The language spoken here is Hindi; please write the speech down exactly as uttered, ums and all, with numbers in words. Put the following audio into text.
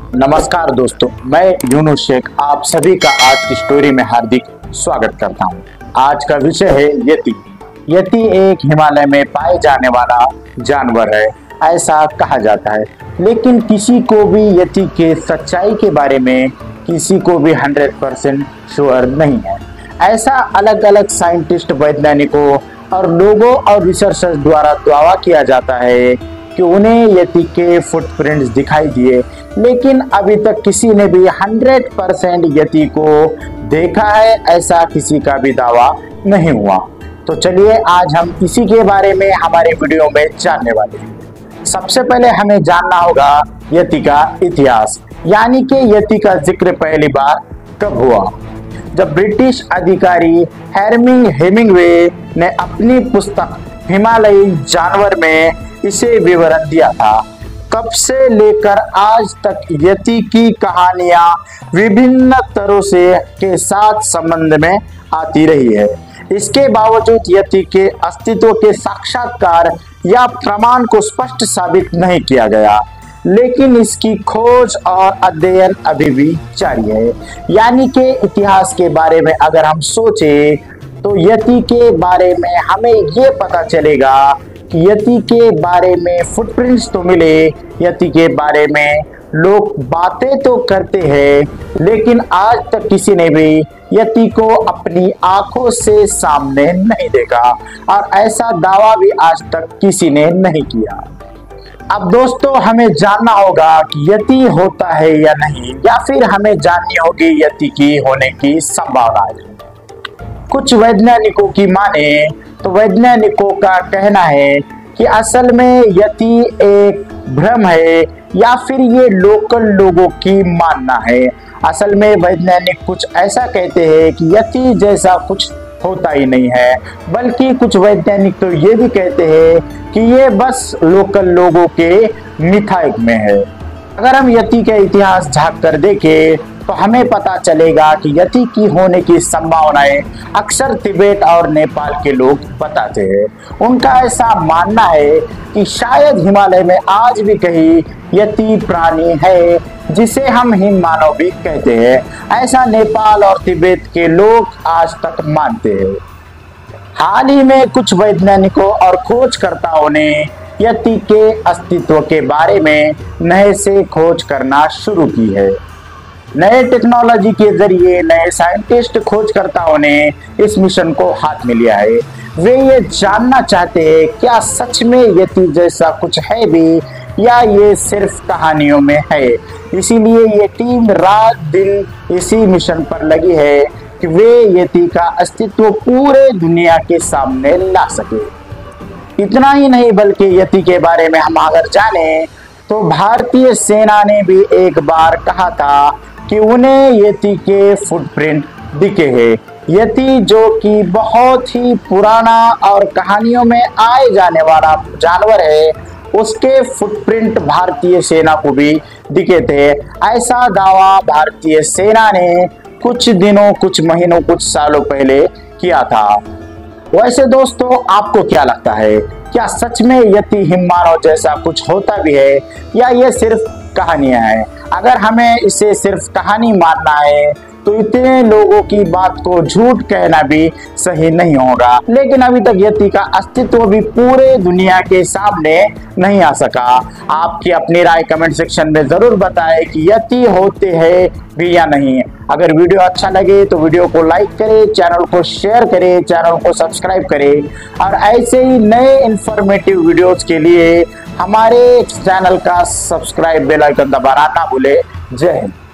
नमस्कार दोस्तों, मैं यूनुस शेख आप सभी का आज की स्टोरी में हार्दिक स्वागत करता हूं। आज का विषय है यति। यति एक हिमालय में पाए जाने वाला जानवर है, ऐसा कहा जाता है, लेकिन किसी को भी यति के सच्चाई के बारे में किसी को भी हंड्रेड परसेंट श्योर नहीं है। ऐसा अलग अलग साइंटिस्ट, वैज्ञानिकों और लोगों और रिसर्चर्स द्वारा दावा किया जाता है कि उन्हें यति के फुटप्रिंट्स दिखाई दिए, लेकिन अभी तक किसी ने भी हंड्रेड परसेंट यति को देखा है ऐसा किसी का भी दावा नहीं हुआ। तो चलिए आज हम इसी के बारे में हमारे वीडियो में जानने वाले हैं। सबसे पहले हमें जानना होगा यति का इतिहास, यानी कि यति का जिक्र पहली बार कब हुआ। जब ब्रिटिश अधिकारी हर्मिंग हेमिंग्वे ने अपनी पुस्तक हिमालयी जानवर में इसे विवरण दिया था, तब से लेकर आज तक यति की कहानियां विभिन्न तरह से के साथ संबंध में आती रही है। इसके बावजूद यति के अस्तित्व के साक्षात्कार या प्रमाण को स्पष्ट साबित नहीं किया गया, लेकिन इसकी खोज और अध्ययन अभी भी जारी है। यानी कि इतिहास के बारे में अगर हम सोचें तो यति के बारे में हमें ये पता चलेगा कि यति के बारे में फुटप्रिंट्स तो मिले, यति के बारे में लोग बातें तो करते हैं, लेकिन आज तक किसी ने भी यति को अपनी आंखों से सामने नहीं देखा और ऐसा दावा भी आज तक किसी ने नहीं किया। अब दोस्तों हमें जानना होगा कि यति होता है या नहीं, या फिर हमें जाननी होगी यति की होने की संभावना। कुछ वैज्ञानिकों की माने तो वैज्ञानिकों का कहना है कि असल में यति एक भ्रम है, या फिर ये लोकल लोगों की मानना है। असल में वैज्ञानिक कुछ ऐसा कहते हैं कि यति जैसा कुछ होता ही नहीं है, बल्कि कुछ वैज्ञानिक तो ये भी कहते हैं कि ये बस लोकल लोगों के मिथाइक में है। अगर हम यति के इतिहास झांक कर देखें तो हमें पता चलेगा कि यति की होने की संभावनाएं अक्सर तिब्बत और नेपाल के लोग बताते हैं। उनका ऐसा मानना है कि शायद हिमालय में आज भी कहीं यति प्राणी है, जिसे हम हिम मानव भी कहते हैं। ऐसा नेपाल और तिब्बत के लोग आज तक मानते हैं। हाल ही में कुछ वैज्ञानिकों और खोजकर्ताओं ने यति के अस्तित्व के बारे में नए से खोज करना शुरू की है। नए टेक्नोलॉजी के जरिए नए साइंटिस्ट खोजकर्ताओं ने इस मिशन को हाथ में लिया है। वे ये जानना चाहते हैं क्या सच में यति जैसा कुछ है भी, या ये सिर्फ कहानियों में है। इसीलिए ये टीम रात दिन इसी मिशन पर लगी है कि वे यति का अस्तित्व पूरे दुनिया के सामने ला सके। इतना ही नहीं, बल्कि यति के बारे में हम अगर जाने तो भारतीय सेना ने भी एक बार कहा था कि उन्हें यति के फुटप्रिंट दिखे हैं। यति जो कि बहुत ही पुराना और कहानियों में आए जाने वाला जानवर है, उसके फुटप्रिंट भारतीय सेना को भी दिखे थे। ऐसा दावा भारतीय सेना ने कुछ दिनों, कुछ महीनों, कुछ सालों पहले किया था। वैसे दोस्तों आपको क्या लगता है, क्या सच में यति हिममानव जैसा कुछ होता भी है, या ये सिर्फ कहानियां हैं? अगर हमें इसे सिर्फ कहानी मानना है तो इतने लोगों की बात को झूठ कहना भी सही नहीं होगा। लेकिन अभी तक यति का अस्तित्व भी पूरे दुनिया के सामने नहीं आ सका। आपकी अपनी राय कमेंट सेक्शन में जरूर बताएं कि यति होते हैं भी या नहीं। अगर वीडियो अच्छा लगे तो वीडियो को लाइक करें, चैनल को शेयर करें, चैनल को सब्सक्राइब करें, और ऐसे ही नए इंफॉर्मेटिव वीडियोस के लिए हमारे चैनल का सब्सक्राइब बेल आइकन दबाना ना भूले। जय हिंद।